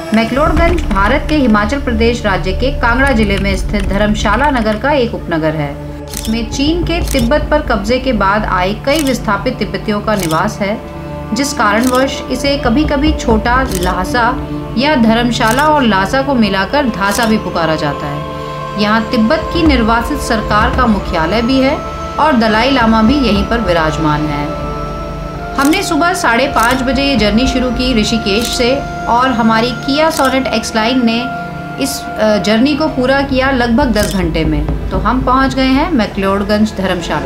मैक्लोडगंज भारत के हिमाचल प्रदेश राज्य के कांगड़ा जिले में स्थित धर्मशाला नगर का एक उपनगर है। इसमें चीन के तिब्बत पर कब्जे के बाद आए कई विस्थापित तिब्बतियों का निवास है, जिस कारणवश इसे कभी कभी छोटा ल्हासा या धर्मशाला और ल्हासा को मिलाकर धासा भी पुकारा जाता है। यहाँ तिब्बत की निर्वासित सरकार का मुख्यालय भी है और दलाई लामा भी यहीं पर विराजमान है। हमने सुबह 5:30 बजे ये जर्नी शुरू की ऋषिकेश से और हमारी किया सोनेट एक्स लाइन ने इस जर्नी को पूरा किया लगभग 10 घंटे में। तो हम पहुंच गए हैं McLeodganj Dharamshala.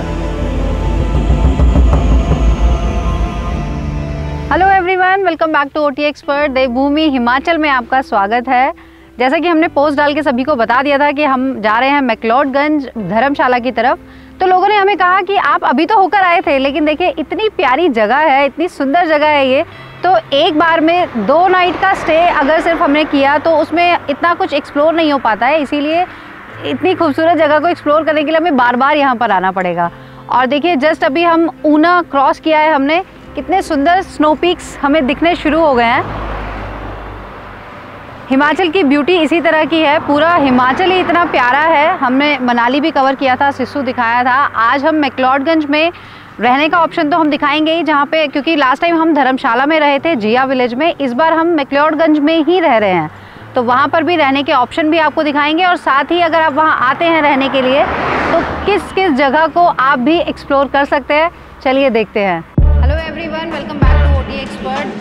Hello everyone, welcome back to OT expert. देवभूमि हिमाचल में आपका स्वागत है। जैसा कि हमने पोस्ट डाल के सभी को बता दिया था कि हम जा रहे हैं मैक्लोडगंज धर्मशाला की तरफ, तो लोगों ने हमें कहा कि आप अभी तो होकर आए थे, लेकिन देखिए इतनी प्यारी जगह है, इतनी सुंदर जगह है ये। तो एक बार में 2 नाइट का स्टे अगर सिर्फ हमने किया तो उसमें इतना कुछ एक्सप्लोर नहीं हो पाता है, इसीलिए इतनी खूबसूरत जगह को एक्सप्लोर करने के लिए हमें बार बार यहाँ पर आना पड़ेगा। और देखिए जस्ट अभी हम ऊना क्रॉस किया है हमने, कितने सुंदर स्नो पीक्स हमें दिखने शुरू हो गए हैं। हिमाचल की ब्यूटी इसी तरह की है, पूरा हिमाचल ही इतना प्यारा है। हमने मनाली भी कवर किया था, सिस्सू दिखाया था। आज हम मैक्लोडगंज में रहने का ऑप्शन तो हम दिखाएंगे ही, जहाँ पे क्योंकि लास्ट टाइम हम धर्मशाला में रहे थे जिया विलेज में, इस बार हम मैक्लोडगंज में ही रह रहे हैं, तो वहाँ पर भी रहने के ऑप्शन भी आपको दिखाएंगे। और साथ ही अगर आप वहाँ आते हैं रहने के लिए तो किस किस जगह को आप भी एक्सप्लोर कर सकते हैं, चलिए देखते हैं। Hello everyone, welcome back to OT expert.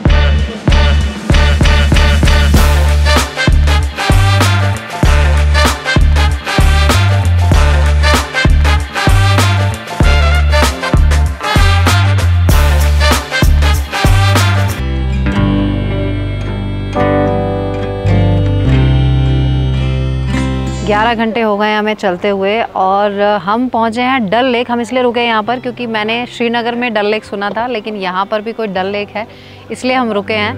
11 घंटे हो गए हमें चलते हुए और हम पहुँचे हैं डल लेक। हम इसलिए रुके यहाँ पर क्योंकि मैंने श्रीनगर में डल लेक सुना था, लेकिन यहाँ पर भी कोई डल लेक है, इसलिए हम रुके हैं।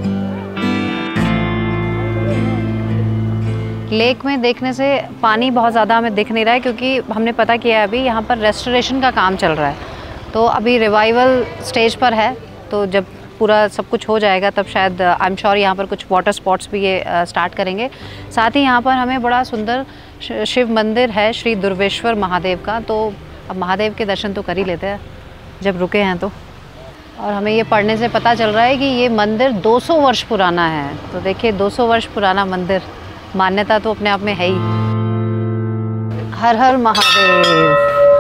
लेक में देखने से पानी बहुत ज़्यादा हमें दिख नहीं रहा है, क्योंकि हमने पता किया है अभी यहाँ पर रेस्टोरेशन का काम चल रहा है, तो अभी रिवाइवल स्टेज पर है। तो जब पूरा सब कुछ हो जाएगा तब शायद आई एम श्योर यहाँ पर कुछ वाटर स्पॉट्स भी ये स्टार्ट करेंगे। साथ ही यहाँ पर हमें बड़ा सुंदर शिव मंदिर है श्री दुर्वेश्वर महादेव का, तो अब महादेव के दर्शन तो कर ही लेते हैं जब रुके हैं तो। और हमें ये पढ़ने से पता चल रहा है कि ये मंदिर 200 वर्ष पुराना है। तो देखिए 200 वर्ष पुराना मंदिर, मान्यता तो अपने आप में है ही। हर हर महादेव।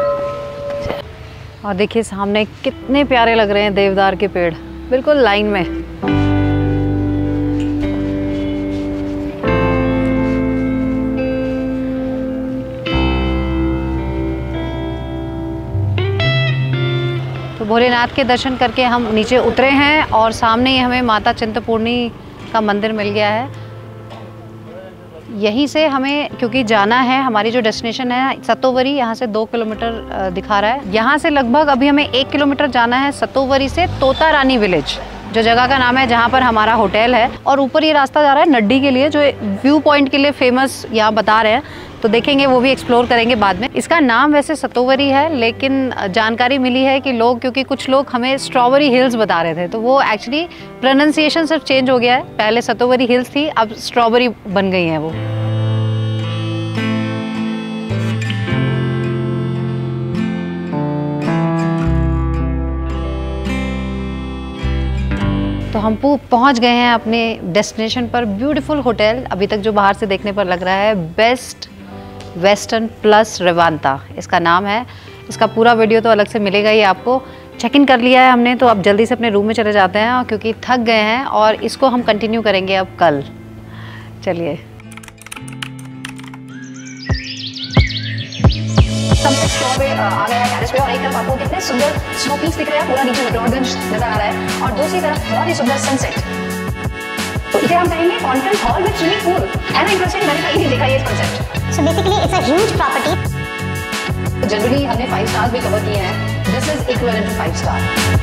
और देखिए सामने कितने प्यारे लग रहे हैं देवदार के पेड़, बिल्कुल लाइन में। तो भोलेनाथ के दर्शन करके हम नीचे उतरे हैं और सामने ही हमें माता चिंतपूर्णी का मंदिर मिल गया है। यहीं से हमें क्योंकि जाना है, हमारी जो डेस्टिनेशन है सतोवरी, यहाँ से 2 किलोमीटर दिखा रहा है। यहाँ से लगभग अभी हमें 1 किलोमीटर जाना है सतोवरी से तोता रानी विलेज, जो जगह का नाम है, जहाँ पर हमारा होटल है। और ऊपर ये रास्ता जा रहा है नड्डी के लिए, जो व्यू पॉइंट के लिए फेमस यहाँ बता रहे हैं, तो देखेंगे, वो भी एक्सप्लोर करेंगे बाद में। इसका नाम वैसे सतोवरी है, लेकिन जानकारी मिली है कि लोग, क्योंकि कुछ लोग हमें स्ट्रॉबेरी हिल्स बता रहे थे, तो वो एक्चुअली प्रोनाउंसिएशन सिर्फ चेंज हो गया है। पहले सतोवरी हिल्स थी, अब स्ट्रॉबेरी बन गई हैं वो। तो हम पहुंच गए हैं अपने डेस्टिनेशन पर, ब्यूटीफुल होटल। अभी तक जो बाहर से देखने पर लग रहा है बेस्ट वेस्टर्न प्लस रेवांता इसका नाम है। इसका पूरा वीडियो तो अलग से मिलेगा ही आपको। चेक इन कर लिया है हमने, तो अब जल्दी से अपने रूम में चले जाते हैं क्योंकि थक गए हैं, और इसको हम कंटिन्यू करेंगे अब कल। चलिए। आ गया है टेरेस पे, और एक तरफ आपको कितने सुंदर स्नो पीक्स दिख रहे हैं, पूरा नीचे मैक्लोडगंज नजर आ रहा है, और दूसरी तरफ बहुत ही सुंदर सनसेट। तो इसे हम कहेंगे conference hall with swimming pool. है ना इंटरेस्टिंग? मैंने कहीं नहीं देखा ये concept. So basically it's a huge property. Generally हमने 5 स्टार्स भी कवर किए हैं, this is equivalent to 5 star.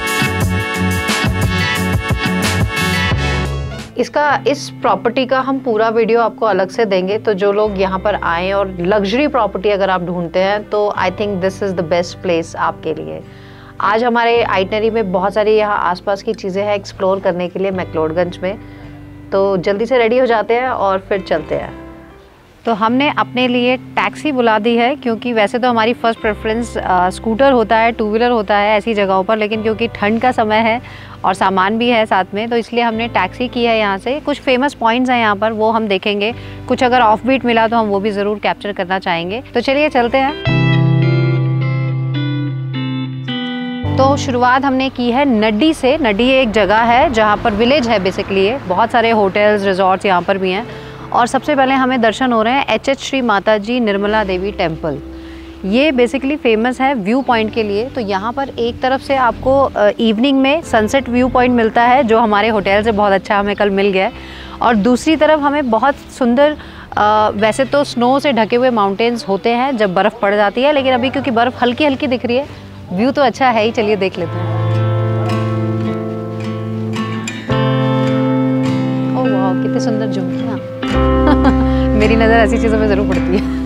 इस प्रॉपर्टी का हम पूरा वीडियो आपको अलग से देंगे, तो जो लोग यहाँ पर आएँ और लग्जरी प्रॉपर्टी अगर आप ढूंढते हैं तो I think this is the best place आपके लिए। आज हमारे आइटनरी में बहुत सारी यहाँ आसपास की चीज़ें हैं एक्सप्लोर करने के लिए मैक्लोडगंज में। तो जल्दी से रेडी हो जाते हैं और फिर चलते हैं। तो हमने अपने लिए टैक्सी बुला दी है, क्योंकि वैसे तो हमारी फ़र्स्ट प्रेफरेंस स्कूटर होता है, 2 व्हीलर होता है ऐसी जगहों पर, लेकिन क्योंकि ठंड का समय है और सामान भी है साथ में, तो इसलिए हमने टैक्सी की है यहाँ से। कुछ फेमस पॉइंट्स हैं यहाँ पर, वो हम देखेंगे। कुछ अगर ऑफ बीट मिला तो हम वो भी ज़रूर कैप्चर करना चाहेंगे। तो चलिए चलते हैं। तो शुरुआत हमने की है नड्डी से। नड्डी एक जगह है जहाँ पर विलेज है बेसिकली, ये बहुत सारे होटल्स रिजॉर्ट्स यहाँ पर भी हैं। और सबसे पहले हमें दर्शन हो रहे हैं एच श्री माता जी निर्मला देवी टेम्पल। ये बेसिकली फेमस है व्यू पॉइंट के लिए। तो यहाँ पर एक तरफ से आपको इवनिंग में सनसेट व्यू पॉइंट मिलता है, जो हमारे होटल से बहुत अच्छा हमें कल मिल गया है। और दूसरी तरफ हमें बहुत सुंदर वैसे तो स्नो से ढके हुए माउंटेन्स होते हैं जब बर्फ़ पड़ जाती है, लेकिन अभी क्योंकि बर्फ़ हल्की हल्की दिख रही है, व्यू तो अच्छा है ही। चलिए देख लेते हैं। ओह वाह, कितने सुंदर झुमकियाँ। मेरी नज़र ऐसी चीज़ों में ज़रूर पड़ती है।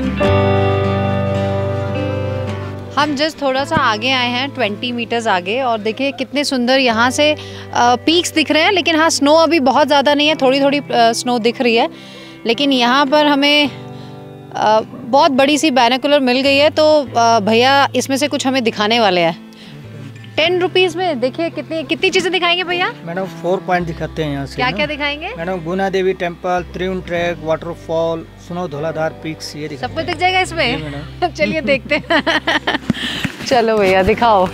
हम जस्ट थोड़ा सा आगे आए हैं, 20 मीटर्स आगे, और देखिए कितने सुंदर यहाँ से पीक्स दिख रहे हैं। लेकिन हाँ, स्नो अभी बहुत ज़्यादा नहीं है, थोड़ी थोड़ी स्नो दिख रही है। लेकिन यहाँ पर हमें बहुत बड़ी सी बाइनोकुलर मिल गई है, तो भैया इसमें से कुछ हमें दिखाने वाले हैं। 10 रुपीज़ में देखिए कितनी चीज़ें दिखाएंगे भैया। मैडम 4 पॉइंट दिखाते हैं यहाँ से। क्या क्या दिखाएंगे madam? Guna Devi temple, Triund track, waterfall, snow Dhauladhar peaks, ये सब कुछ दिख जाएगा इसमें। चलिए देखते हैं। चलो भैया दिखाओ।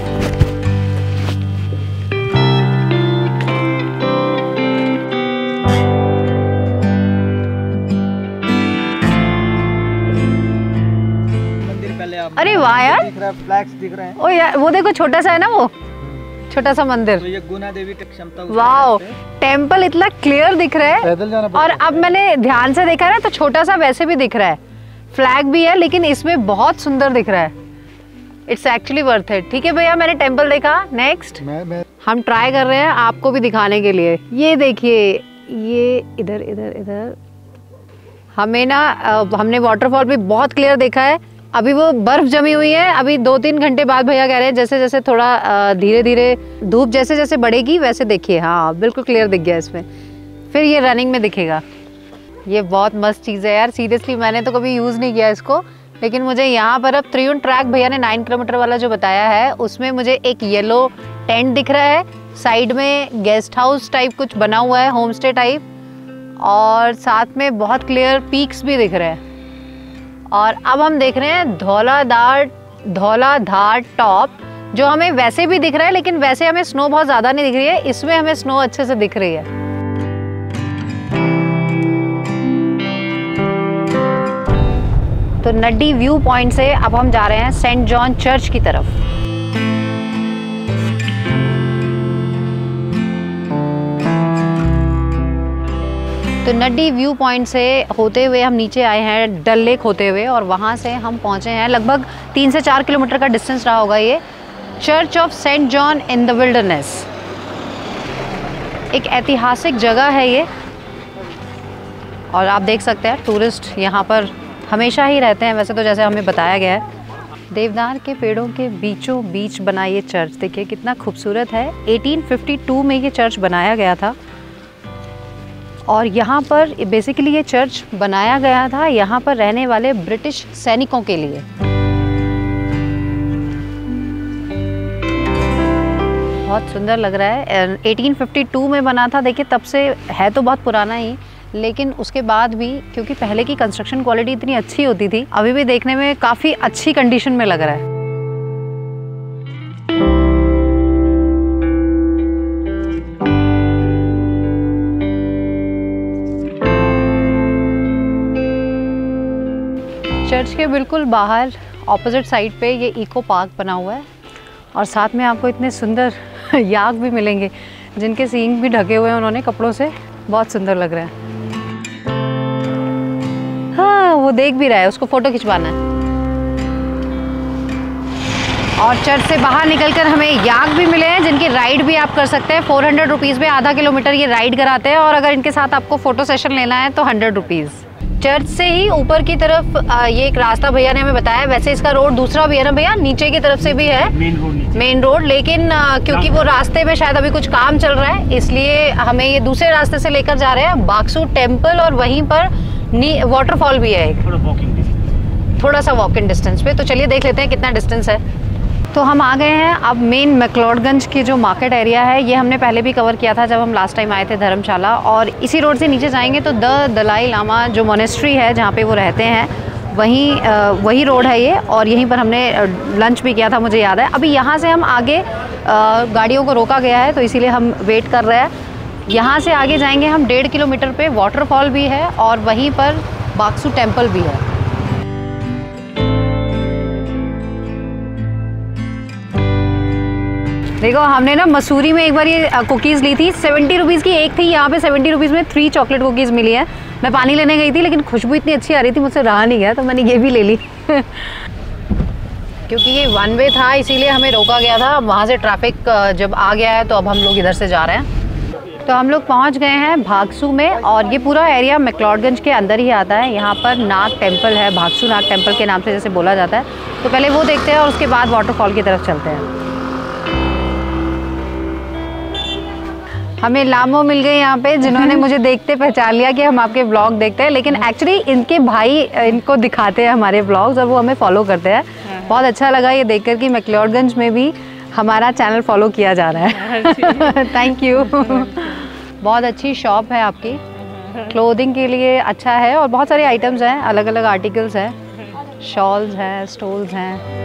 अरे वाह यार, फ्लैग्स दिख रहे हैं। ओ यार, वो देखो छोटा सा है ना, वो छोटा सा मंदिर। तो ये गुना देवी क्षमता। वाह, टेम्पल इतना क्लियर दिख रहा है। पैदल जाना और अब मैंने ध्यान से देखा ना, तो छोटा सा वैसे भी दिख रहा है, फ्लैग भी है, लेकिन इसमें बहुत सुंदर दिख रहा है। It's actually worth it. ठीक है भैया, मैंने टेम्पल देखा। नेक्स्ट हम ट्राई कर रहे हैं आपको भी दिखाने के लिए। ये देखिए, ये इधर इधर इधर हमें ना हमने वाटरफॉल भी बहुत क्लियर देखा है। अभी वो बर्फ जमी हुई है। अभी 2-3 घंटे बाद भैया कह रहे हैं जैसे जैसे थोड़ा धीरे धीरे धूप जैसे जैसे बढ़ेगी वैसे देखिए। हाँ बिल्कुल क्लियर दिख गया इसमें। फिर ये रनिंग में दिखेगा। ये बहुत मस्त चीज़ है यार, सीरियसली मैंने तो कभी यूज़ नहीं किया इसको, लेकिन मुझे यहाँ पर अब त्रिउन ट्रैक भैया ने 9 किलोमीटर वाला जो बताया है, उसमें मुझे एक येलो टेंट दिख रहा है। साइड में गेस्ट हाउस टाइप कुछ बना हुआ है, होम स्टे टाइप, और साथ में बहुत क्लियर पीक्स भी दिख रहे हैं। और अब हम देख रहे हैं धौलाधार टॉप, जो हमें वैसे भी दिख रहा है, लेकिन वैसे हमें स्नो बहुत ज़्यादा नहीं दिख रही है, इसमें हमें स्नो अच्छे से दिख रही है। तो नड्डी व्यू पॉइंट से अब हम जा रहे हैं सेंट जॉन चर्च की तरफ। तो नड्डी व्यू पॉइंट से होते हुए हम नीचे आए हैं डल लेक होते हुए, और वहाँ से हम पहुँचे हैं लगभग 3 से 4 किलोमीटर का डिस्टेंस रहा होगा ये, church of saint John in the wilderness. एक ऐतिहासिक जगह है ये, और आप देख सकते हैं टूरिस्ट यहाँ पर हमेशा ही रहते हैं वैसे तो, जैसे हमें बताया गया है। देवदार के पेड़ों के बीचों बीच बना ये चर्च देखिए कितना खूबसूरत है। 1852 में ये चर्च बनाया गया था, और यहाँ पर बेसिकली ये चर्च बनाया गया था यहाँ पर रहने वाले ब्रिटिश सैनिकों के लिए। बहुत सुंदर लग रहा है। 1852 में बना था, देखिए तब से है तो बहुत पुराना ही, लेकिन उसके बाद भी क्योंकि पहले की कंस्ट्रक्शन क्वालिटी इतनी अच्छी होती थी, अभी भी देखने में काफ़ी अच्छी कंडीशन में लग रहा है। चर्च के बिल्कुल बाहर ऑपोजिट साइड पे ये इको पार्क बना हुआ है, और साथ में आपको इतने सुंदर याक भी मिलेंगे जिनके सींग भी ढके हुए हैं उन्होंने कपड़ों से, बहुत सुंदर लग रहा है। हाँ वो देख भी रहा है, उसको फ़ोटो खिंचवाना है। और चर्च से बाहर निकलकर हमें याक भी मिले हैं जिनकी राइड भी आप कर सकते हैं। 400 रुपीज़ में आधा किलोमीटर ये राइड कराते हैं, और अगर इनके साथ आपको फ़ोटो सेशन लेना है तो 100 रुपीज़। चर्च से ही ऊपर की तरफ ये एक रास्ता भैया ने हमें बताया। वैसे इसका रोड दूसरा भी है ना भैया, नीचे की तरफ से भी है मेन रोड, लेकिन क्योंकि वो रास्ते में शायद अभी कुछ काम चल रहा है, इसलिए हमें ये दूसरे रास्ते से लेकर जा रहे हैं बाक्सू टेम्पल, और वहीं पर वाटरफॉल भी है एक थोड़ा सा वॉकिंग डिस्टेंस पे। तो चलिए देख लेते हैं कितना डिस्टेंस है। तो हम आ गए हैं अब मेन मैक्लोडगंज की जो मार्केट एरिया है, ये हमने पहले भी कवर किया था जब हम लास्ट टाइम आए थे धर्मशाला। और इसी रोड से नीचे जाएंगे तो द दलाई लामा जो मोनेस्ट्री है जहाँ पे वो रहते हैं, वही रोड है ये, और यहीं पर हमने लंच भी किया था, मुझे याद है। अभी यहाँ से हम आगे गाड़ियों को रोका गया है तो इसीलिए हम वेट कर रहे हैं। यहाँ से आगे जाएंगे हम 1.5 किलोमीटर पे वाटरफॉल भी है और वहीं पर बाक्सू टेम्पल भी है। देखो हमने ना मसूरी में एक बार ये कुकीज़ ली थी, 70 रुपीज़ की एक थी, यहाँ पे 70 रुपीज़ में 3 चॉकलेट कुकीज़ मिली है। मैं पानी लेने गई थी लेकिन खुशबू इतनी अच्छी आ रही थी, मुझसे रहा नहीं गया, तो मैंने ये भी ले ली क्योंकि ये वन वे था इसीलिए हमें रोका गया था। वहाँ से ट्रैफिक जब आ गया है तो अब हम लोग इधर से जा रहे हैं। तो हम लोग पहुँच गए हैं भागसू में, और ये पूरा एरिया मैक्लोडगंज के अंदर ही आता है। यहाँ पर नाग टेम्पल है, भागसू नाग टेम्पल के नाम से जैसे बोला जाता है। तो पहले वो देखते हैं और उसके बाद वाटरफॉल की तरफ चलते हैं। हमें लामो मिल गए यहाँ पे, जिन्होंने मुझे देखते पहचान लिया कि हम आपके ब्लॉग देखते हैं, लेकिन एक्चुअली इनके भाई इनको दिखाते हैं हमारे ब्लॉग्स और वो हमें फॉलो करते हैं। बहुत अच्छा लगा ये देखकर कि मैक्लोडगंज में भी हमारा चैनल फॉलो किया जा रहा है। Thank you. बहुत अच्छी शॉप है आपकी, क्लोथिंग के लिए अच्छा है और बहुत सारे आइटम्स हैं, अलग अलग आर्टिकल्स हैं, शॉल्स हैं, स्टोल्स हैं।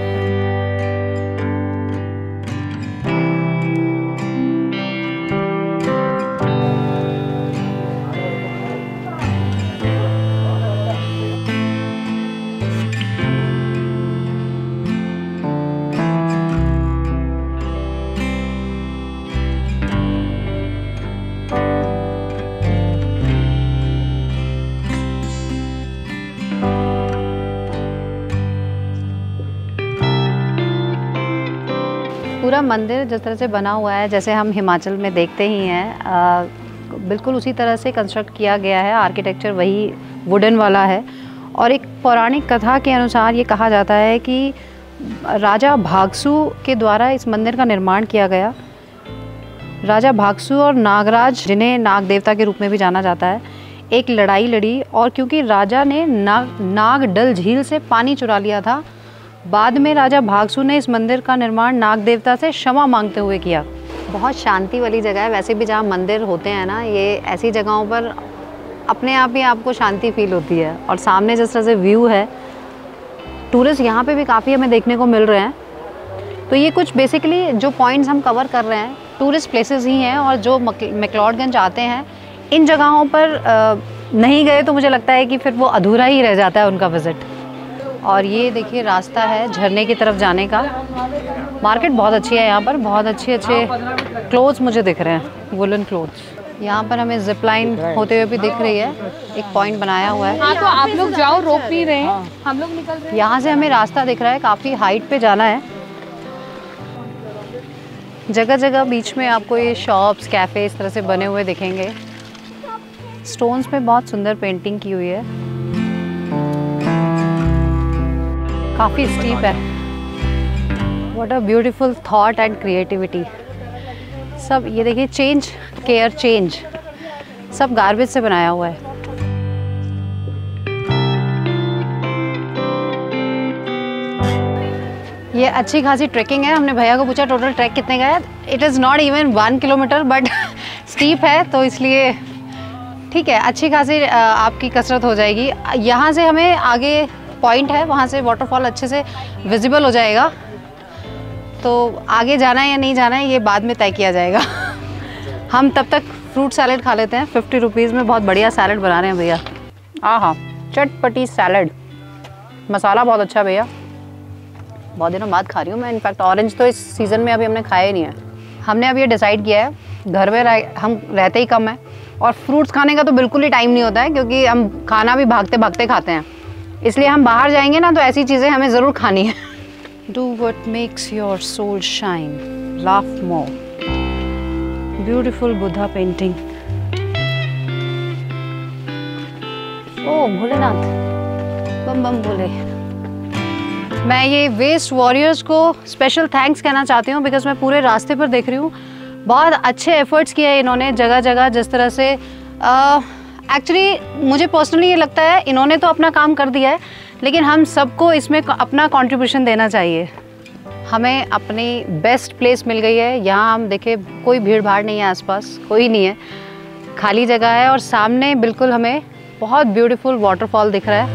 पूरा मंदिर जिस तरह से बना हुआ है, जैसे हम हिमाचल में देखते ही हैं, बिल्कुल उसी तरह से कंस्ट्रक्ट किया गया है। आर्किटेक्चर वही वुडन वाला है। और एक पौराणिक कथा के अनुसार ये कहा जाता है कि राजा भागसू के द्वारा इस मंदिर का निर्माण किया गया। राजा भागसू और नागराज, जिन्हें नाग देवता के रूप में भी जाना जाता है, एक लड़ाई लड़ी, और क्योंकि राजा ने नागडल झील से पानी चुरा लिया था, बाद में राजा भागसू ने इस मंदिर का निर्माण नाग देवता से क्षमा मांगते हुए किया। बहुत शांति वाली जगह है। वैसे भी जहाँ मंदिर होते हैं ना, ये ऐसी जगहों पर अपने आप ही आपको शांति फील होती है। और सामने जिस तरह से व्यू है, टूरिस्ट यहाँ पे भी काफ़ी हमें देखने को मिल रहे हैं। तो ये कुछ बेसिकली जो पॉइंट्स हम कवर कर रहे हैं टूरिस्ट प्लेसेस ही हैं, और जो मैक्लोडगंज आते हैं इन जगहों पर नहीं गए तो मुझे लगता है कि फिर वो अधूरा ही रह जाता है उनका विज़िट। और ये देखिए रास्ता है झरने की तरफ जाने का। मार्केट बहुत अच्छी है यहाँ पर, बहुत अच्छे अच्छे क्लोथ्स मुझे दिख रहे हैं, वुलन क्लोथ्स। यहाँ पर हमें जिप लाइन होते हुए भी दिख रही है, एक पॉइंट बनाया हुआ है। हाँ, तो आप लोग जाओ, रोक नहीं रहे हैं, हम लोग निकल रहे हैं। यहाँ से हमें रास्ता दिख रहा है, काफ़ी हाइट पे जाना है। जगह जगह बीच में आपको ये शॉप्स, कैफ़े इस तरह से बने हुए दिखेंगे। स्टोन्स पे बहुत सुंदर पेंटिंग की हुई है, काफ़ी स्टीप है। What a beautiful thought and creativity. सब ये देखिए, चेंज केयर चेंज, सब गार्बेज से बनाया हुआ है। ये अच्छी खासी ट्रैकिंग है। हमने भैया को पूछा टोटल ट्रैक कितने का है। It is not even 1 kilometre, but steep है तो इसलिए ठीक है, अच्छी खासी आपकी कसरत हो जाएगी। यहाँ से हमें आगे पॉइंट है, वहाँ से वाटरफॉल अच्छे से विजिबल हो जाएगा। तो आगे जाना है या नहीं जाना है ये बाद में तय किया जाएगा। हम तब तक फ्रूट सैलेड खा लेते हैं। 50 रुपीज़ में बहुत बढ़िया सैलेड बना रहे हैं भैया। हाँ, चटपटी सैलेड, मसाला बहुत अच्छा भैया। बहुत दिनों बाद खा रही हूँ मैं। इनफैक्ट ऑरेंज तो इस सीज़न में अभी हमने खाया ही नहीं है। हमने अब ये डिसाइड किया है, घर में हम रहते ही कम है और फ्रूट्स खाने का तो बिल्कुल ही टाइम नहीं होता है, क्योंकि हम खाना भी भागते भागते खाते हैं। इसलिए हम बाहर जाएंगे ना तो ऐसी चीज़ें हमें ज़रूर खानी है। Do what makes your soul shine, laugh more. Beautiful Buddha painting. ओ भोलेनाथ, बम बम भोले। मैं ये वेस्ट वॉरियर्स को स्पेशल थैंक्स कहना चाहती हूँ, बिकॉज मैं पूरे रास्ते पर देख रही हूँ बहुत अच्छे एफर्ट्स किए हैं इन्होंने जगह जगह। जिस तरह से एक्चुअली मुझे पर्सनली ये लगता है इन्होंने तो अपना काम कर दिया है, लेकिन हम सबको इसमें अपना कंट्रीब्यूशन देना चाहिए। हमें अपनी बेस्ट प्लेस मिल गई है। यहाँ हम देखें कोई भीड़ भाड़ नहीं है, आसपास कोई नहीं है, खाली जगह है और सामने बिल्कुल हमें बहुत ब्यूटीफुल वाटरफॉल दिख रहा है।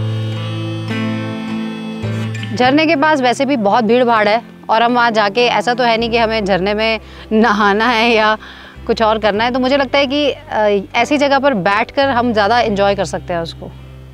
झरने के पास वैसे भी बहुत भीड़ भाड़ है और हम वहाँ जाके ऐसा तो है नहीं कि हमें झरने में नहाना है या कुछ और करना है, तो मुझे लगता है कि ऐसी जगह पर बैठकर हम ज़्यादा एंजॉय कर सकते हैं उसको।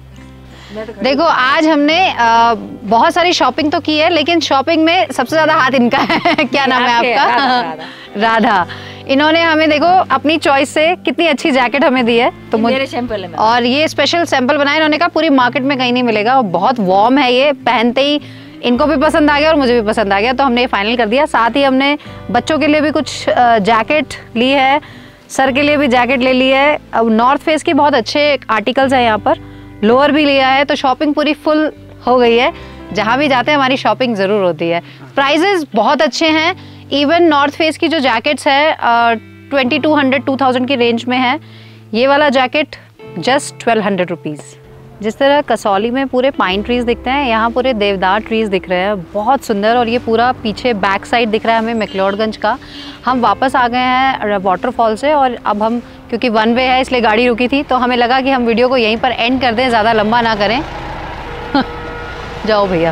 देखो आज हमने बहुत सारी शॉपिंग तो की है, लेकिन शॉपिंग में सबसे ज़्यादा हाथ इनका है। क्या नाम है आपका? राधा। इन्होंने हमें देखो अपनी चॉइस से कितनी अच्छी जैकेट हमें दी है, तो मेरे सैंपल है और ये स्पेशल सैंपल बनाया इन्होंने, कहा पूरी मार्केट में कहीं नहीं मिलेगा और बहुत वार्म है ये, पहनते ही इनको भी पसंद आ गया और मुझे भी पसंद आ गया, तो हमने ये फाइनल कर दिया। साथ ही हमने बच्चों के लिए भी कुछ जैकेट ली है, सर के लिए भी जैकेट ले ली है। अब नॉर्थ फेस की बहुत अच्छे आर्टिकल्स हैं यहाँ पर, लोअर भी लिया है, तो शॉपिंग पूरी फुल हो गई है। जहाँ भी जाते हैं हमारी शॉपिंग ज़रूर होती है। प्राइजेस बहुत अच्छे हैं, इवन नॉर्थ फेस की जो जैकेट्स है 2200-2000 की रेंज में है। ये वाला जैकेट जस्ट 1200 रुपीज़। जिस तरह कसौली में पूरे पाइन ट्रीज दिखते हैं, यहाँ पूरे देवदार ट्रीज दिख रहे हैं, बहुत सुंदर। और ये पूरा पीछे बैक साइड दिख रहा है हमें मैक्लोडगंज का। हम वापस आ गए हैं वाटरफॉल से और अब हम, क्योंकि वन वे है इसलिए गाड़ी रुकी थी, तो हमें लगा कि हम वीडियो को यहीं पर एंड कर दें, ज़्यादा लंबा ना करें। जाओ भैया।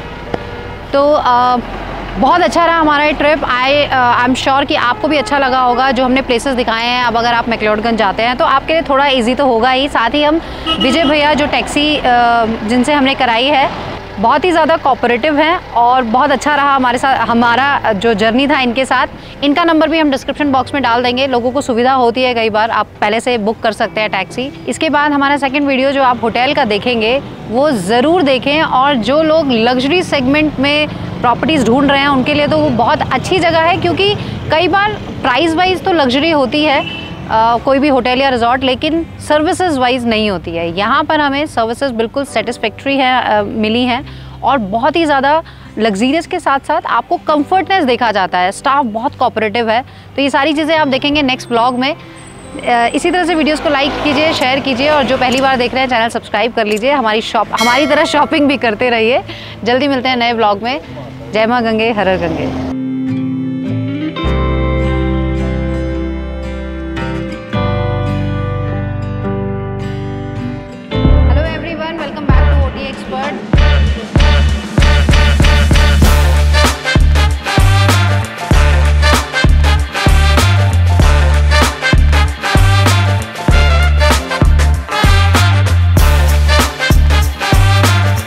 तो बहुत अच्छा रहा हमारा ये ट्रिप। आई एम श्योर कि आपको भी अच्छा लगा होगा जो हमने प्लेसेस दिखाए हैं। अब अगर आप मैक्लोडगंज जाते हैं तो आपके लिए थोड़ा इजी तो होगा ही। साथ ही हम विजय भैया जो टैक्सी जिनसे हमने कराई है, बहुत ही ज़्यादा कोऑपरेटिव हैं और बहुत अच्छा रहा हमारे साथ, हमारा जो जर्नी था इनके साथ। इनका नंबर भी हम डिस्क्रिप्शन बॉक्स में डाल देंगे। लोगों को सुविधा होती है, कई बार आप पहले से बुक कर सकते हैं टैक्सी। इसके बाद हमारा सेकंड वीडियो जो आप होटल का देखेंगे वो ज़रूर देखें, और जो लोग लग्जरी सेगमेंट में प्रॉपर्टीज़ ढूंढ रहे हैं उनके लिए तो वो बहुत अच्छी जगह है, क्योंकि कई बार प्राइस वाइज तो लग्जरी होती है कोई भी होटल या रिजॉर्ट, लेकिन सर्विसेज वाइज नहीं होती है। यहाँ पर हमें सर्विसेज बिल्कुल सेटिस्फैक्ट्री है मिली हैं और बहुत ही ज़्यादा लग्जीरियस के साथ साथ आपको कंफर्टनेस देखा जाता है। स्टाफ बहुत कोऑपरेटिव है। तो ये सारी चीज़ें आप देखेंगे नेक्स्ट ब्लॉग में। इसी तरह से वीडियोस को लाइक कीजिए, शेयर कीजिए, और जो पहली बार देख रहे हैं चैनल सब्सक्राइब कर लीजिए। हमारी तरह शॉपिंग भी करते रहिए। जल्दी मिलते हैं नए ब्लॉग में। जय माँ गंगे, हर हर गंगे।